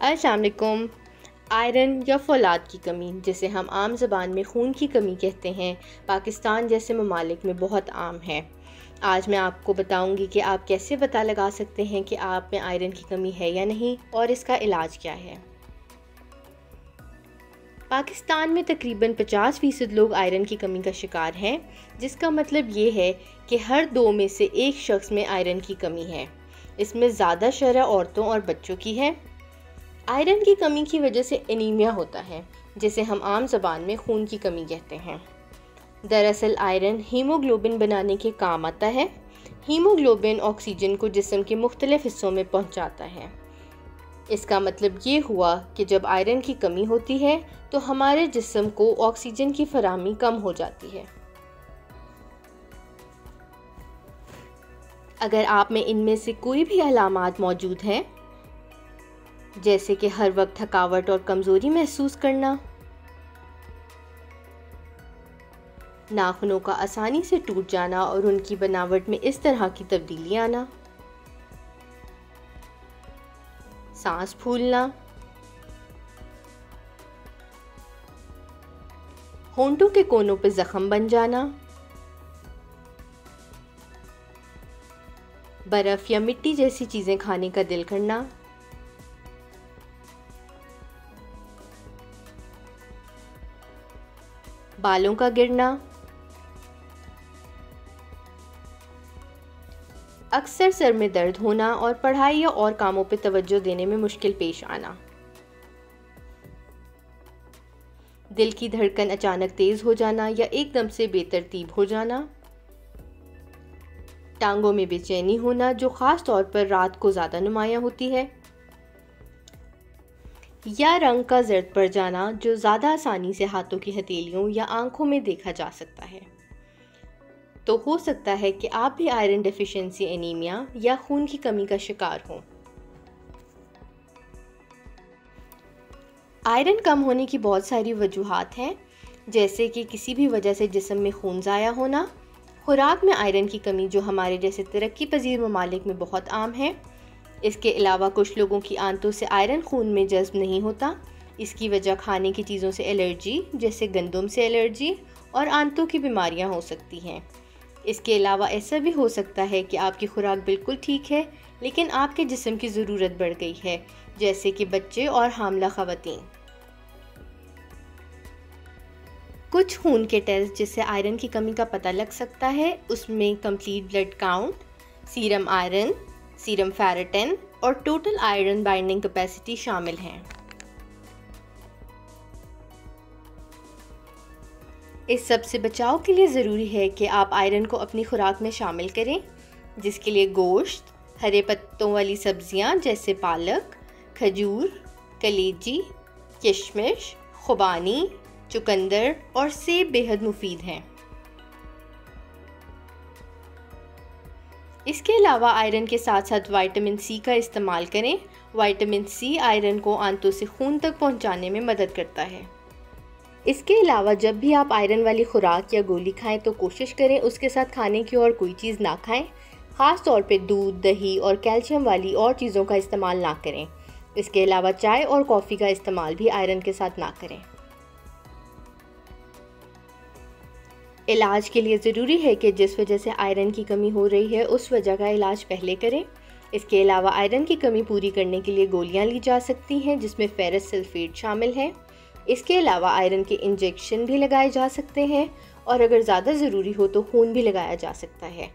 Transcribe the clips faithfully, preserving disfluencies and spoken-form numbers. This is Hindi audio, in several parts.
अस्सलाम वालेकुम। आयरन या फौलाद की कमी, जिसे हम आम ज़बान में खून की कमी कहते हैं, पाकिस्तान जैसे ममालिक में बहुत आम है। आज मैं आपको बताऊंगी कि आप कैसे पता लगा सकते हैं कि आप में आयरन की कमी है या नहीं और इसका इलाज क्या है। पाकिस्तान में तकरीबन पचास फ़ीसद लोग आयरन की कमी का शिकार हैं, जिसका मतलब ये है कि हर दो में से एक शख्स में आयरन की कमी है। इसमें ज़्यादा शरह औरतों और बच्चों की है। आयरन की कमी की वजह से एनीमिया होता है, जिसे हम आम ज़बान में खून की कमी कहते हैं। दरअसल आयरन हीमोग्लोबिन बनाने के काम आता है। हीमोग्लोबिन ऑक्सीजन को जिस्म के मुख्तलिफ हिस्सों में पहुंचाता है। इसका मतलब ये हुआ कि जब आयरन की कमी होती है तो हमारे जिस्म को ऑक्सीजन की फराहमी कम हो जाती है। अगर आप में इनमें से कोई भी अलामात मौजूद हैं, जैसे कि हर वक्त थकावट और कमज़ोरी महसूस करना, नाखूनों का आसानी से टूट जाना और उनकी बनावट में इस तरह की तब्दीली आना, सांस फूलना, होंठों के कोनों पर जख्म बन जाना, बर्फ या मिट्टी जैसी चीजें खाने का दिल करना, बालों का गिरना, अक्सर सर में दर्द होना और पढ़ाई या और कामों पर तवज्जो देने में मुश्किल पेश आना, दिल की धड़कन अचानक तेज हो जाना या एकदम से बेतरतीब हो जाना, टांगों में बेचैनी होना जो खास तौर पर रात को ज़्यादा नुमायां होती है, या रंग का जर्द पड़ जाना जो ज़्यादा आसानी से हाथों की हथेलियों या आंखों में देखा जा सकता है। तो हो सकता है कि आप भी आयरन डेफिशिएंसी एनीमिया या खून की कमी का शिकार हों। आयरन कम होने की बहुत सारी वजूहात हैं, जैसे कि किसी भी वजह से जिस्म में खून ज़ाया होना, खुराक में आयरन की कमी जो हमारे जैसे तरक्की पजीर ममालिक में बहुत आम है। इसके अलावा कुछ लोगों की आंतों से आयरन खून में जज्ब नहीं होता। इसकी वजह खाने की चीज़ों से एलर्जी, जैसे गंदम से एलर्जी और आंतों की बीमारियां हो सकती हैं। इसके अलावा ऐसा भी हो सकता है कि आपकी खुराक बिल्कुल ठीक है लेकिन आपके जिस्म की ज़रूरत बढ़ गई है, जैसे कि बच्चे और हामला ख़वातीन। कुछ खून के टेस्ट जिससे आयरन की कमी का पता लग सकता है, उसमें complete blood count, serum iron, serum ferritin और टोटल आयरन बाइंडिंग कैपेसिटी शामिल हैं। इस सब से बचाव के लिए ज़रूरी है कि आप आयरन को अपनी खुराक में शामिल करें, जिसके लिए गोश्त, हरे पत्तों वाली सब्जियां जैसे पालक, खजूर, कलेजी, किशमिश, खुबानी, चुकंदर और सेब बेहद मुफीद हैं। इसके अलावा आयरन के साथ साथ विटामिन सी का इस्तेमाल करें। विटामिन सी आयरन को आंतों से खून तक पहुंचाने में मदद करता है। इसके अलावा जब भी आप आयरन वाली खुराक या गोली खाएं तो कोशिश करें उसके साथ खाने की और कोई चीज़ ना खाएं। ख़ास तौर पे दूध, दही और कैल्शियम वाली और चीज़ों का इस्तेमाल ना करें। इसके अलावा चाय और कॉफ़ी का इस्तेमाल भी आयरन के साथ ना करें। इलाज के लिए ज़रूरी है कि जिस वजह से आयरन की कमी हो रही है उस वजह का इलाज पहले करें। इसके अलावा आयरन की कमी पूरी करने के लिए गोलियां ली जा सकती हैं, जिसमें फेरस सल्फेट शामिल है। इसके अलावा आयरन के इंजेक्शन भी लगाए जा सकते हैं और अगर ज़्यादा ज़रूरी हो तो खून भी लगाया जा सकता है।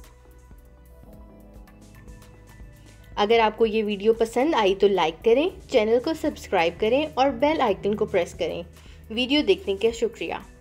अगर आपको ये वीडियो पसंद आई तो लाइक करें, चैनल को सब्सक्राइब करें और बेल आइकन को प्रेस करें। वीडियो देखने का शुक्रिया।